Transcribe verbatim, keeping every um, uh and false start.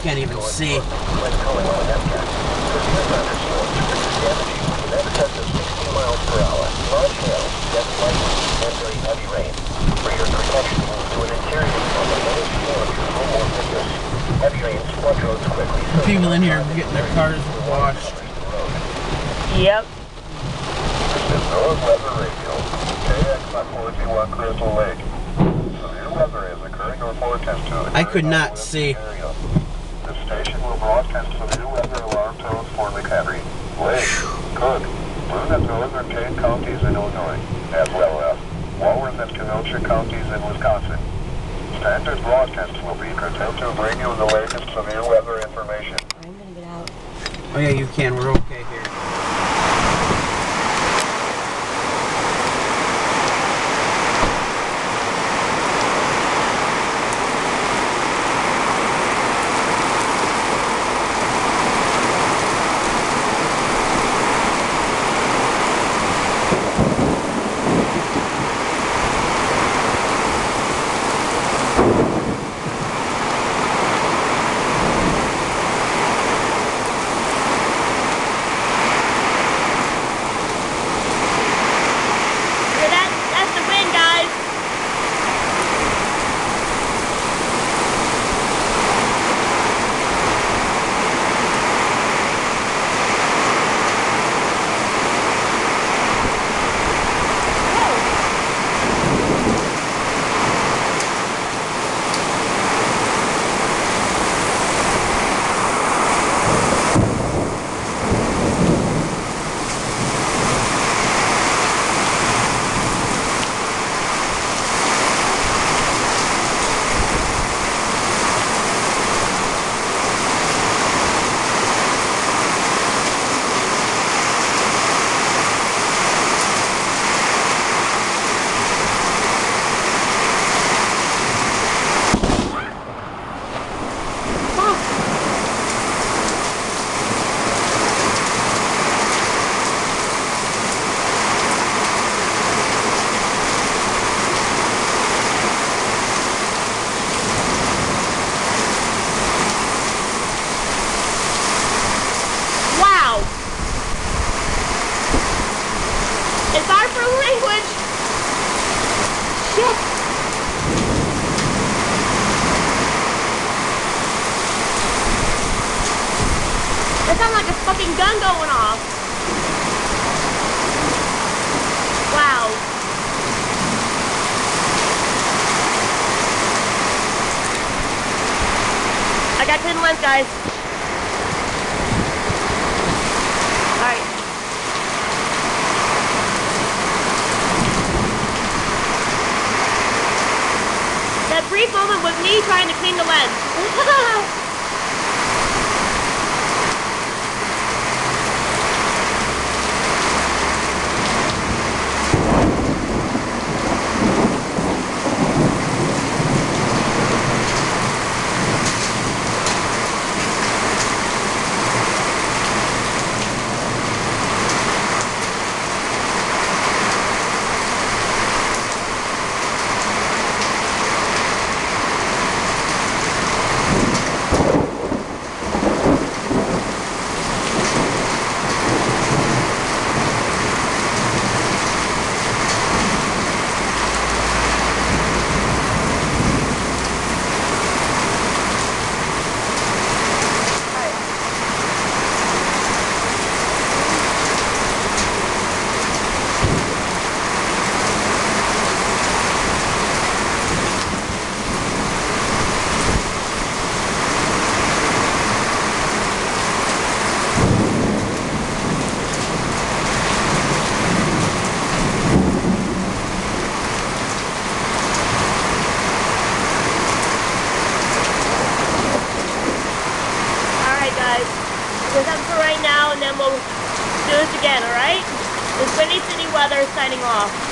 can't even see. People in here getting their cars washed. Yep. This is North Weather Radio, K X forty-one Crystal Lake. Severe weather is occurring or forecast to occur. I could not see. The station will broadcast severe weather alarm tones for McHenry, Lake, Cook, Boone and Northern Kane counties in Illinois, as well as Walworth and Kenosha counties in Wisconsin. Standard broadcasts will be curtailed to bring you the latest severe weather information. I'm gonna get out. Oh yeah, you can. We're okay here. That sounds like a fucking gun going off. Wow. I got ten left, guys. Alright. That brief moment was me trying to clean the lens. That's up for right now, and then we'll do this again, alright? This Windy City Weather signing off.